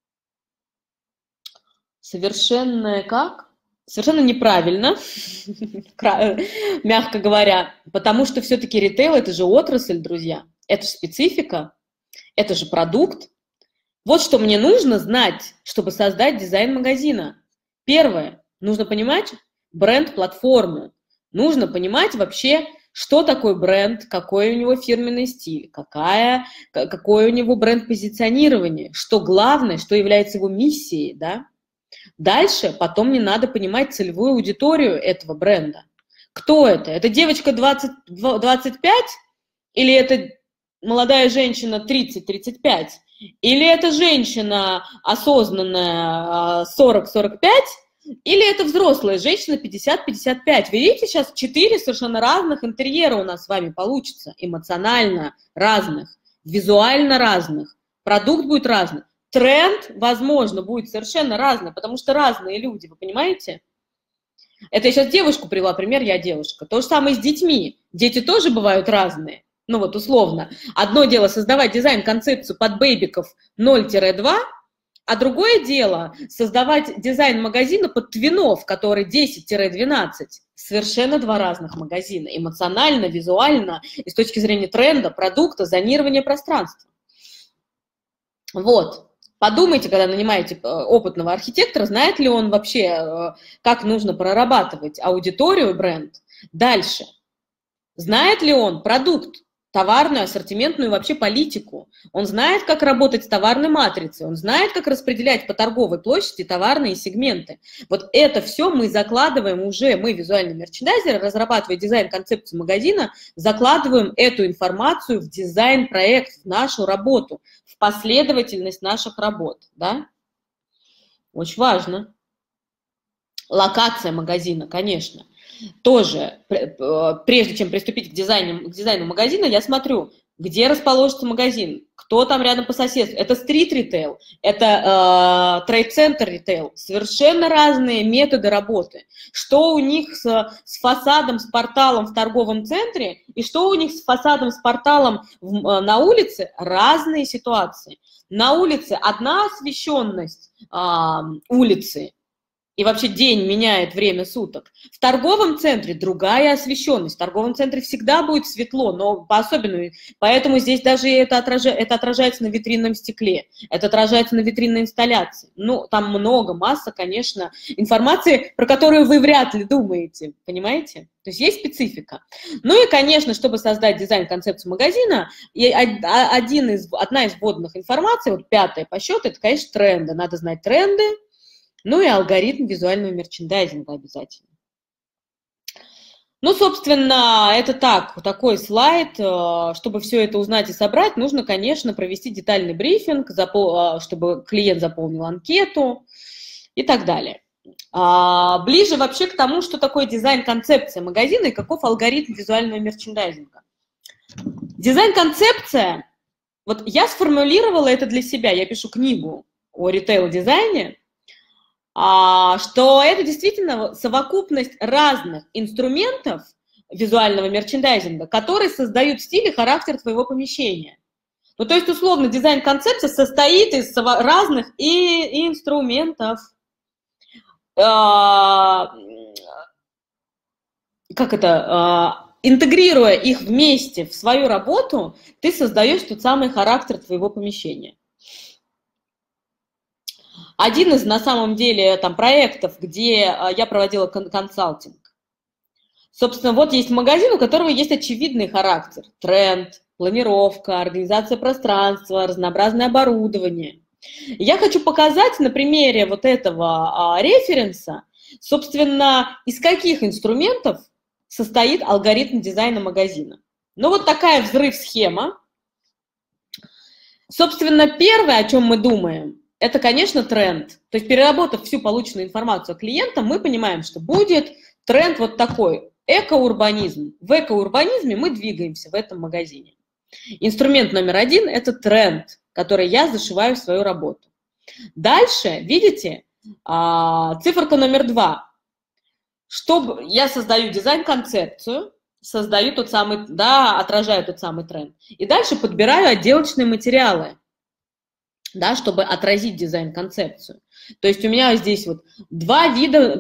неправильно, мягко говоря, потому что все-таки ритейл – это же отрасль, друзья, это же специфика, это же продукт. Вот что мне нужно знать, чтобы создать дизайн магазина. Первое, нужно понимать бренд-платформу. Нужно понимать вообще, что такое бренд, какой у него фирменный стиль, какое у него бренд-позиционирование, что главное, что является его миссией, да? Дальше, потом мне надо понимать целевую аудиторию этого бренда. Кто это? Это девочка 20-25 или это молодая женщина 30-35? Или это женщина осознанная 40-45? Или это взрослая женщина 50-55. Видите, сейчас 4 совершенно разных интерьера у нас с вами получится. Эмоционально разных, визуально разных. Продукт будет разный. Тренд, возможно, будет совершенно разный, потому что разные люди, вы понимаете? Это я сейчас девушку привела, пример, я девушка. То же самое с детьми. Дети тоже бывают разные. Ну вот условно. Одно дело создавать дизайн-концепцию под бэйбиков 0-2, а другое дело создавать дизайн магазина под твинов, который 10-12. Совершенно два разных магазина. Эмоционально, визуально и с точки зрения тренда, продукта, зонирования пространства. Вот. Подумайте, когда нанимаете опытного архитектора, знает ли он вообще, как нужно прорабатывать аудиторию, бренд. Дальше. Знает ли он продукт, товарную, ассортиментную вообще политику? Он знает, как работать с товарной матрицей, он знает, как распределять по торговой площади товарные сегменты. Вот это все мы закладываем уже, мы, визуальные мерчендайзеры, разрабатывая дизайн-концепцию магазина, закладываем эту информацию в дизайн-проект, в нашу работу, в последовательность наших работ. Да? Очень важно. Локация магазина, конечно. Тоже, прежде чем приступить к дизайну магазина, я смотрю, где расположится магазин, кто там рядом по соседству. Это стрит-ритейл, это трейд-центр ритейл. Совершенно разные методы работы. Что у них с фасадом, с порталом в торговом центре, и что у них с фасадом, с порталом на улице, разные ситуации. На улице одна освещенность улицы, и вообще день меняет время суток. В торговом центре другая освещенность. В торговом центре всегда будет светло, но по-особенному. Поэтому здесь даже это отражается на витринном стекле, это отражается на витринной инсталляции. Ну, там много, масса, конечно, информации, про которую вы вряд ли думаете, понимаете? То есть есть специфика. Ну и, конечно, чтобы создать дизайн-концепцию магазина, одна из вводных информаций, вот пятая по счету, это, конечно, тренды. Надо знать тренды. Ну и алгоритм визуального мерчендайзинга обязательно. Ну, собственно, это такой слайд. Чтобы все это узнать и собрать, нужно, конечно, провести детальный брифинг, чтобы клиент заполнил анкету и так далее. Ближе вообще к тому, что такое дизайн-концепция магазина и каков алгоритм визуального мерчендайзинга. Дизайн-концепция, вот я сформулировала это для себя, я пишу книгу о ритейл-дизайне, что это действительно совокупность разных инструментов визуального мерчендайзинга, которые создают стиль и характер твоего помещения. Ну, то есть, условно, дизайн-концепция состоит из разных инструментов. Интегрируя их вместе в свою работу, ты создаешь тот самый характер твоего помещения. Один из, на самом деле, там, проектов, где я проводила консалтинг. Собственно, вот есть магазин, у которого есть очевидный характер. Тренд, планировка, организация пространства, разнообразное оборудование. Я хочу показать на примере вот этого референса, собственно, из каких инструментов состоит алгоритм дизайна магазина. Ну, вот такая взрыв-схема. Собственно, первое, о чем мы думаем, это, конечно, тренд. То есть, переработав всю полученную информацию о клиента, мы понимаем, что будет тренд вот такой – экоурбанизм. В экоурбанизме мы двигаемся в этом магазине. Инструмент номер один – это тренд, который я зашиваю в свою работу. Дальше, видите, циферка номер 2. Чтобы я создаю дизайн-концепцию, создаю тот самый, да, отражаю тот самый тренд. И дальше подбираю отделочные материалы, да, чтобы отразить дизайн-концепцию. То есть у меня здесь вот два вида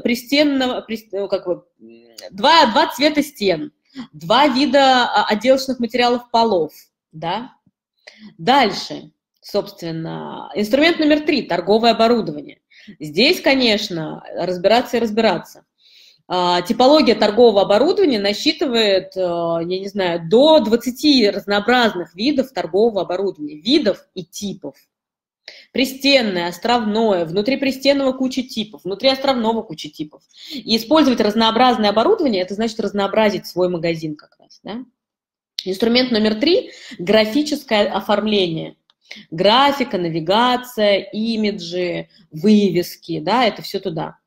два цвета стен, два вида отделочных материалов полов, да. Дальше, собственно, инструмент номер 3 – торговое оборудование. Здесь, конечно, разбираться и разбираться. Типология торгового оборудования насчитывает, я не знаю, до 20 разнообразных видов торгового оборудования, видов и типов. Пристенное, островное, внутри пристенного куча типов, внутри островного куча типов. И использовать разнообразное оборудование – это значит разнообразить свой магазин как раз. Да? Инструмент номер 3 – графическое оформление. Графика, навигация, имиджи, вывески, да, это все туда.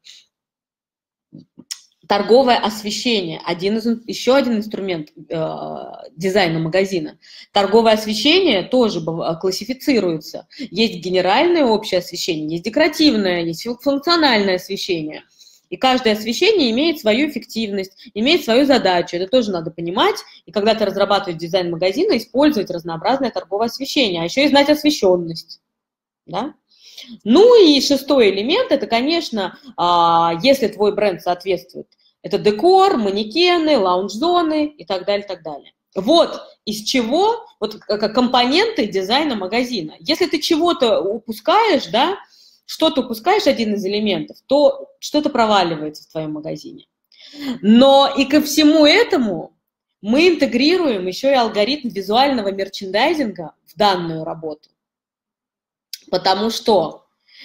Торговое освещение, еще один инструмент дизайна магазина. Торговое освещение тоже классифицируется. Есть генеральное общее освещение, есть декоративное, есть функциональное освещение. И каждое освещение имеет свою эффективность, имеет свою задачу. Это тоже надо понимать. И когда ты разрабатываешь дизайн магазина, использовать разнообразное торговое освещение, а еще и знать освещенность. Да? Ну и шестой элемент, это, конечно, если твой бренд соответствует, это декор, манекены, лаунж-зоны и так далее, так далее. Вот из чего, вот как компоненты дизайна магазина. Если ты чего-то упускаешь, да, что-то упускаешь, один из элементов, то что-то проваливается в твоем магазине. Но и ко всему этому мы интегрируем еще и алгоритм визуального мерчендайзинга в данную работу. Потому что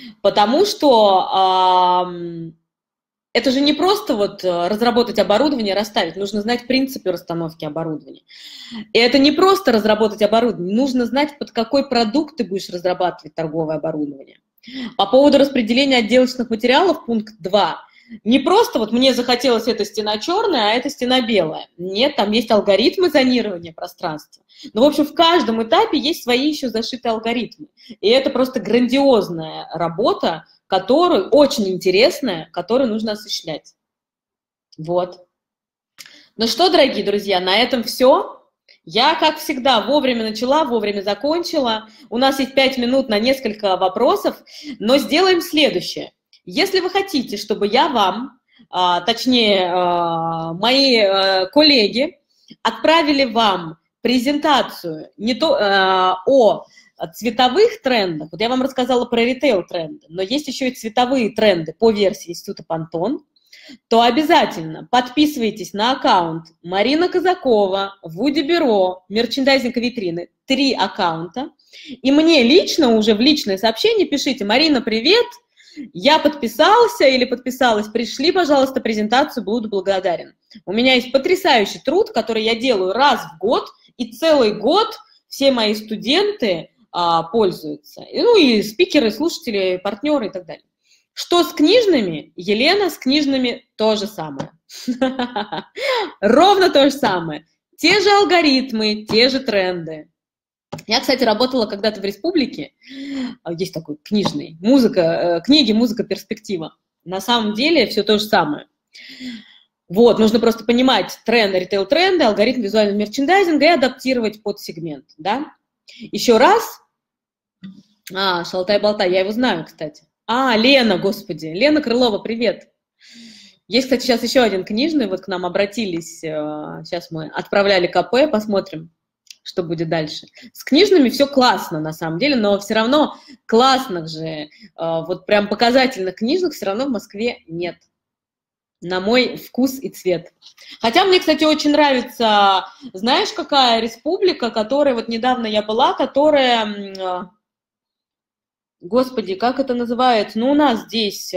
это же не просто вот разработать оборудование, расставить, нужно знать принципы расстановки оборудования. И это не просто разработать оборудование, нужно знать, под какой продукт ты будешь разрабатывать торговое оборудование. По поводу распределения отделочных материалов, пункт 2. Не просто вот мне захотелось эта стена черная, а эта стена белая. Нет, там есть алгоритмы зонирования пространства. Но, в общем, в каждом этапе есть свои еще зашитые алгоритмы. И это просто грандиозная работа, которую, очень интересная, которую нужно осуществлять. Вот. Ну что, дорогие друзья, на этом все. Я, как всегда, вовремя начала, вовремя закончила. У нас есть 5 минут на несколько вопросов, но сделаем следующее. Если вы хотите, чтобы я вам, точнее, мои коллеги отправили вам презентацию о цветовых трендах, вот я вам рассказала про ритейл-тренды, но есть еще и цветовые тренды по версии Института Пантон, то обязательно подписывайтесь на аккаунт Марина Казакова, Вуди Бюро, мерчендайзинг и витрины, 3 аккаунта, и мне лично уже в личное сообщение пишите: Марина, привет, я подписался или подписалась, пришли, пожалуйста, презентацию, буду благодарен. У меня есть потрясающий труд, который я делаю раз в год, и целый год все мои студенты пользуются. Ну и спикеры, слушатели, партнеры и так далее. Что с книжными? Елена, с книжными то же самое. Ровно то же самое. Те же алгоритмы, те же тренды. Я, кстати, работала когда-то в Республике, есть такой книжный, книги «Музыка. Перспектива». На самом деле все то же самое. Вот, нужно просто понимать тренды, ритейл-тренды, алгоритм визуального мерчендайзинга и адаптировать под сегмент, да. Еще раз. Шалтай-болтай, я его знаю, кстати. Лена, господи, Лена Крылова, привет. Есть, кстати, сейчас еще один книжный, вот к нам обратились, сейчас мы отправляли КП, посмотрим, что будет дальше. С книжными все классно, на самом деле, но все равно классных же, вот прям показательных книжных все равно в Москве нет. На мой вкус и цвет. Хотя мне, кстати, очень нравится, знаешь, какая республика, которая, вот недавно я была, которая, господи, как это называется? Ну, у нас здесь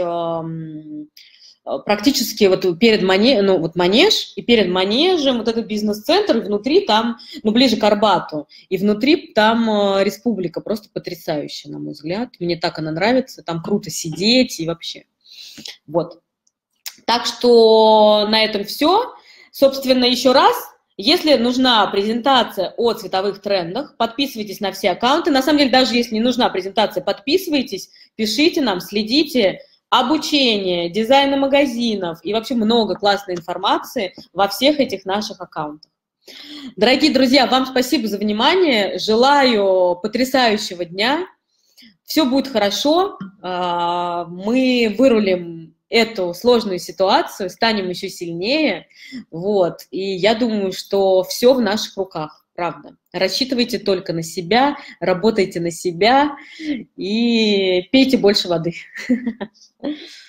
практически вот перед манеж, и перед манежем вот этот бизнес-центр, и внутри там, ну, ближе к Арбату, и внутри там республика, просто потрясающая, на мой взгляд. Мне так она нравится, там круто сидеть и вообще. Вот. Так что на этом все. Собственно, еще раз, если нужна презентация о цветовых трендах, подписывайтесь на все аккаунты. На самом деле, даже если не нужна презентация, подписывайтесь, пишите нам, следите. Обучение, дизайна магазинов и вообще много классной информации во всех этих наших аккаунтах. Дорогие друзья, вам спасибо за внимание. Желаю потрясающего дня. Все будет хорошо. Мы вырулим эту сложную ситуацию, станем еще сильнее. Вот. И я думаю, что все в наших руках, правда. Рассчитывайте только на себя, работайте на себя и пейте больше воды.